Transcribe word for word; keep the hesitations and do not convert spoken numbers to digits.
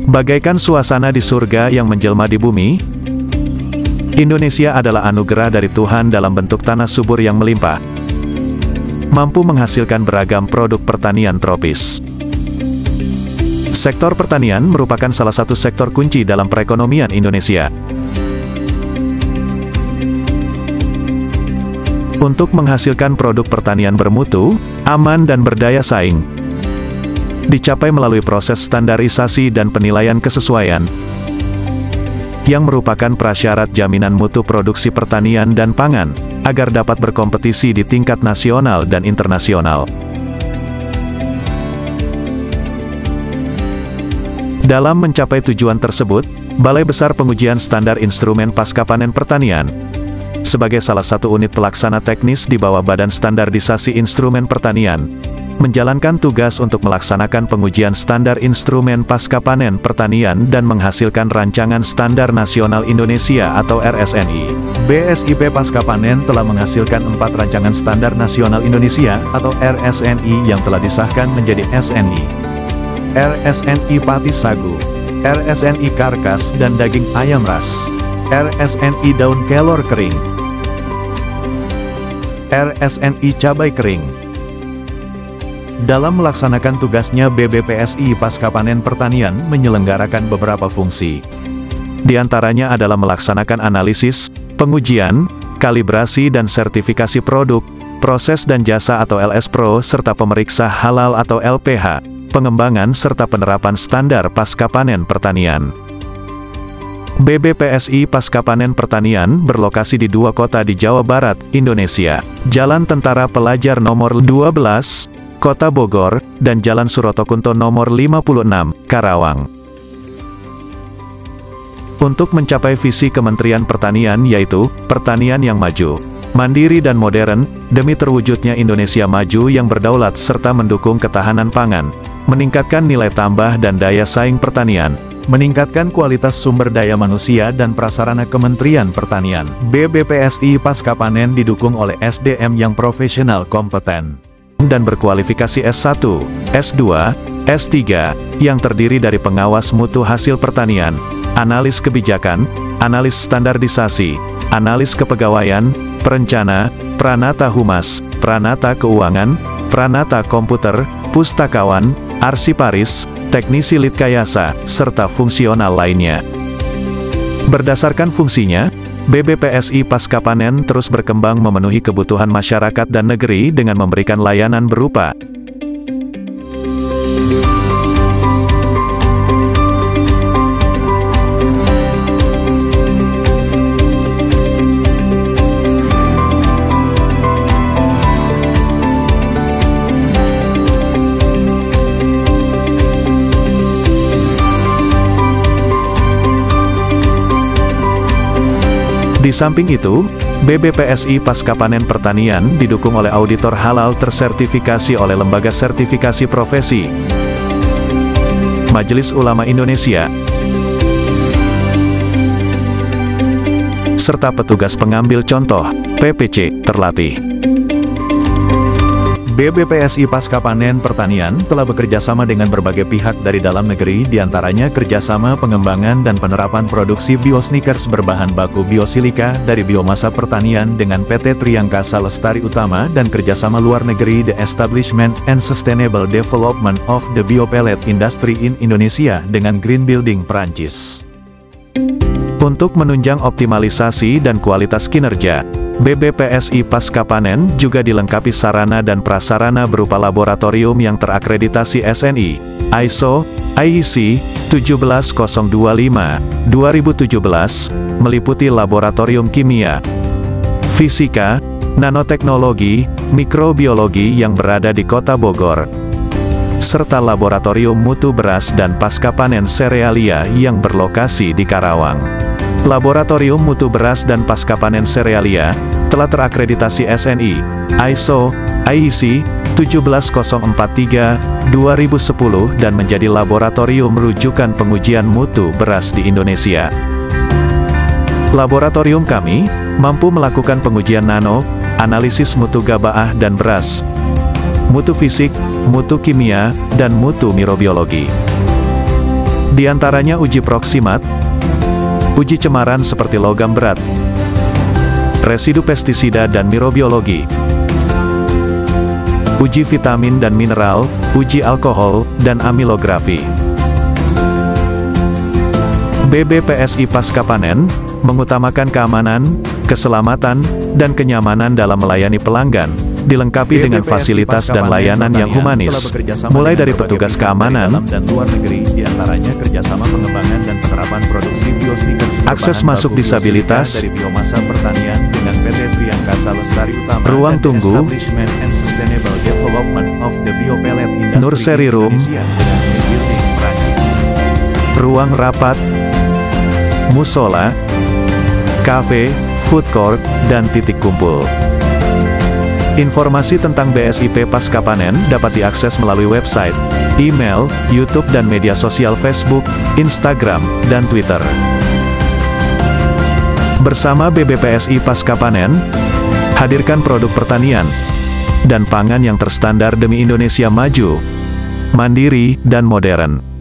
Bagaikan suasana di surga yang menjelma di bumi, Indonesia adalah anugerah dari Tuhan dalam bentuk tanah subur yang melimpah, mampu menghasilkan beragam produk pertanian tropis. Sektor pertanian merupakan salah satu sektor kunci dalam perekonomian Indonesia. Untuk menghasilkan produk pertanian bermutu, aman dan berdaya saing, dicapai melalui proses standarisasi dan penilaian kesesuaian, yang merupakan prasyarat jaminan mutu produksi pertanian dan pangan, agar dapat berkompetisi di tingkat nasional dan internasional. Dalam mencapai tujuan tersebut, Balai Besar Pengujian Standar Instrumen Pascapanen Pertanian, sebagai salah satu unit pelaksana teknis di bawah Badan Standarisasi Instrumen Pertanian, menjalankan tugas untuk melaksanakan pengujian standar instrumen pascapanen pertanian dan menghasilkan rancangan standar nasional Indonesia atau R S N I. B S I P Pascapanen telah menghasilkan empat rancangan standar nasional Indonesia atau R S N I yang telah disahkan menjadi S N I. R S N I Pati Sagu, R S N I Karkas dan Daging Ayam Ras, R S N I Daun Kelor Kering, R S N I Cabai Kering. Dalam melaksanakan tugasnya, B B P S I Pascapanen Pertanian menyelenggarakan beberapa fungsi. Di antaranya adalah melaksanakan analisis, pengujian, kalibrasi dan sertifikasi produk, proses dan jasa atau L S Pro serta pemeriksa halal atau L P H, pengembangan serta penerapan standar pascapanen pertanian. B B P S I Pascapanen Pertanian berlokasi di dua kota di Jawa Barat, Indonesia, Jalan Tentara Pelajar nomor dua belas, Kota Bogor, dan Jalan Surotokunto nomor lima puluh enam, Karawang. Untuk mencapai visi Kementerian Pertanian yaitu, pertanian yang maju, mandiri dan modern, demi terwujudnya Indonesia maju yang berdaulat serta mendukung ketahanan pangan, meningkatkan nilai tambah dan daya saing pertanian, meningkatkan kualitas sumber daya manusia dan prasarana Kementerian Pertanian. B B P S I Pascapanen didukung oleh S D M yang profesional kompeten dan berkualifikasi S satu, S dua, S tiga, yang terdiri dari pengawas mutu hasil pertanian, analis kebijakan, analis standarisasi, analis kepegawaian, perencana, pranata humas, pranata keuangan, pranata komputer, pustakawan, arsiparis, teknisi litkayasa, serta fungsional lainnya. Berdasarkan fungsinya, B B P S I Pascapanen terus berkembang memenuhi kebutuhan masyarakat dan negeri dengan memberikan layanan berupa Di samping itu, B B P S I Pascapanen Pertanian didukung oleh auditor halal tersertifikasi oleh Lembaga Sertifikasi Profesi, Majelis Ulama Indonesia, serta petugas pengambil contoh, P P C, terlatih. B B P S I Pascapanen Pertanian telah bekerjasama dengan berbagai pihak dari dalam negeri, diantaranya kerjasama pengembangan dan penerapan produksi biosneakers berbahan baku biosilika dari biomasa pertanian dengan P T Triangkasa Lestari Utama dan kerjasama luar negeri The Establishment and Sustainable Development of the Biopellet Industry in Indonesia dengan Green Building Perancis. Untuk menunjang optimalisasi dan kualitas kinerja, B B P S I Pascapanen juga dilengkapi sarana dan prasarana berupa laboratorium yang terakreditasi S N I, I S O, I E C, tujuh belas nol dua lima, dua ribu tujuh belas, meliputi laboratorium kimia, fisika, nanoteknologi, mikrobiologi yang berada di Kota Bogor, serta laboratorium mutu beras dan pascapanen serealia yang berlokasi di Karawang. Laboratorium mutu beras dan pascapanen serealia telah terakreditasi S N I, I S O, I E C tujuh belas nol empat tiga, dua ribu sepuluh dan menjadi laboratorium rujukan pengujian mutu beras di Indonesia. Laboratorium kami mampu melakukan pengujian nano, analisis mutu gabaah dan beras, mutu fisik, mutu kimia, dan mutu mikrobiologi. Di antaranya uji proksimat, uji cemaran seperti logam berat, residu pestisida dan mikrobiologi, uji vitamin dan mineral, uji alkohol, dan amilografi. B B P S I Pasca Panen mengutamakan keamanan, keselamatan, dan kenyamanan dalam melayani pelanggan, dilengkapi dengan fasilitas dan layanan yang humanis, mulai dari petugas keamanan, dan luar negeri, diantaranya kerjasama pengembangan dan penerapan produksi biosneakers, akses masuk disabilitas, dari biomasa pertanian dengan P T Triangkasa Lestari Utama, ruang tunggu, Establishment and Sustainable Development of the Biopellet Industry Nursery Room, ruang rapat, musola, kafe, food court, dan titik kumpul. Informasi tentang B S I P Pasca Panen dapat diakses melalui website, email, YouTube dan media sosial Facebook, Instagram, dan Twitter. Bersama B B P S I Pasca Panen, hadirkan produk pertanian dan pangan yang terstandar demi Indonesia maju, mandiri, dan modern.